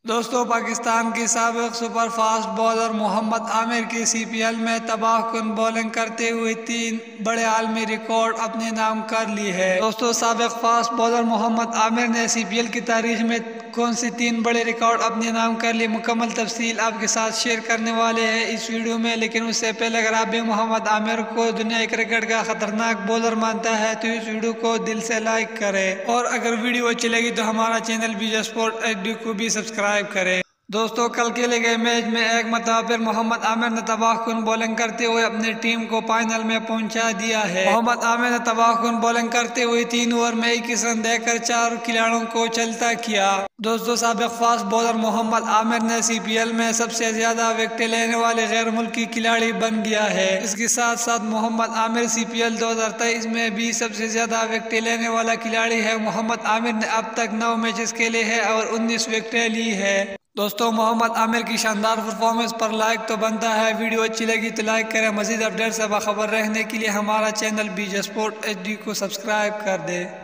دوستو پاکستان کی سابق super fast bowler Muhammad Amir کی سی پی ایل میں تباہ کن بولنگ کرتے ہوئے 3 بڑے عالمی ریکارڈ اپنے نام کر لی ہے۔ دوستو سابق فاسٹ بولر محمد عامر نے سی پی ایل کی تاریخ میں کون سی 3 بڑے ریکارڈ اپنے نام کر لی، مکمل تفصیل آپ کے ساتھ شیئر کرنے والے ہیں اس ویڈیو میں۔ لیکن اس سے پہلے اگر آپ بھی محمد عامر کو دنیا کرکٹ کا خطرناک بولر مانتا ہے تو اس ویڈیو کو دل سے لائک کرے، اور اگر ویڈیو اچھی لگی تو ہمارا چینل BJ Sport HD کو بھی سبسکرائب کرے۔ دوستو کل کھیلے گئے میچ میں ایک مرتبہ پھر محمد عامر نے تباہ کن بولنگ کرتے ہوئے اپنی ٹیم کو فائنل میں پہنچا دیا ہے۔ محمد عامر نے تباہ کن بولنگ کرتے ہوئے 3 اوور میں 21 رن دے کر 4 کھلاڑیوں کو چلتا کیا۔ دوستو سابق فاسٹ بولر محمد عامر نے سی پی ایل میں سب سے زیادہ وکٹیں لینے والے غیر ملکی کھلاڑی بن گیا ہے۔ اس کے ساتھ ساتھ محمد عامر سی پی ایل 2023 میں بھی سب سے زیادہ وکٹیں لینے والا کھلاڑی ہے۔ محمد عامر نے اب تک 9 میچز کھیلے ہیں اور 19 وکٹیں لی ہے۔ دوستو محمد عامر کی شاندار پرفارمنس پر لائک تو بنتا ہے، ویڈیو اچھی لگی تو لائک کریں۔ مزید اپڈیٹ سے باخبر رہنے کے لیے ہمارا چینل BJ Sport HD کو سبسکرائب کر دیں۔